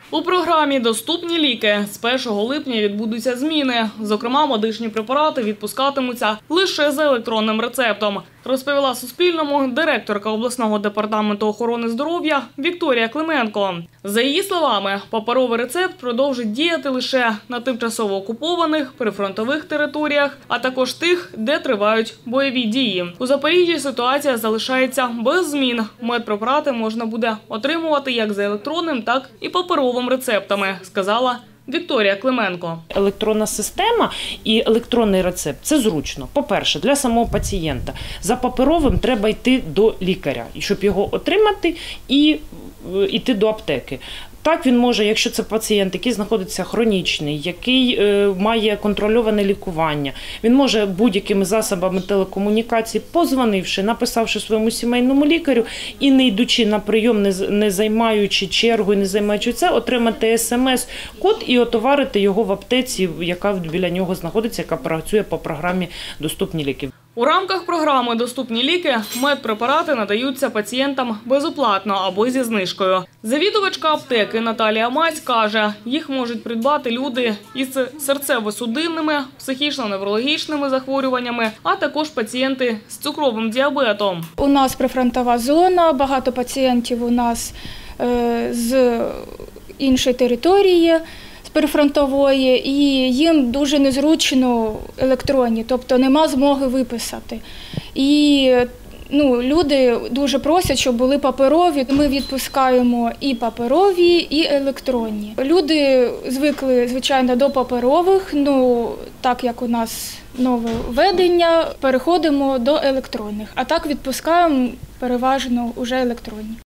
У програмі «Доступні ліки» з 1 липня відбудуться зміни. Зокрема, медичні препарати відпускатимуться лише за електронним рецептом, розповіла Суспільному директорка обласного департаменту охорони здоров'я Вікторія Клименко. За її словами, паперовий рецепт продовжить діяти лише на тимчасово окупованих, прифронтових територіях, а також тих, де тривають бойові дії. У Запоріжжі ситуація залишається без змін. Медпрепарати можна буде отримувати як за електронним, так і паперовим рецептами, сказала Вікторія Клименко. Електронна система і електронний рецепт – це зручно. По-перше, для самого пацієнта. За паперовим треба йти до лікаря, щоб його отримати і йти до аптеки. Так він може, якщо це пацієнт, який знаходиться хронічний, який має контрольоване лікування, він може будь-якими засобами телекомунікації, позвонивши, написавши своєму сімейному лікарю і не йдучи на прийом, не займаючи чергу, не займаючи це, отримати смс-код і отоварити його в аптеці, яка біля нього знаходиться, яка працює по програмі «Доступні ліки». У рамках програми «Доступні ліки» медпрепарати надаються пацієнтам безоплатно або зі знижкою. Завідувачка аптеки Наталія Мась каже, їх можуть придбати люди із серцево-судинними, психічно-неврологічними захворюваннями, а також пацієнти з цукровим діабетом. У нас прифронтова зона, багато пацієнтів у нас з іншої території, прифронтової, і їм дуже незручно електронні, тобто нема змоги виписати. І люди дуже просять, щоб були паперові. Ми відпускаємо і паперові, і електронні. Люди звикли, звичайно, до паперових, так як у нас нове введення, переходимо до електронних, а так відпускаємо переважно вже електронні.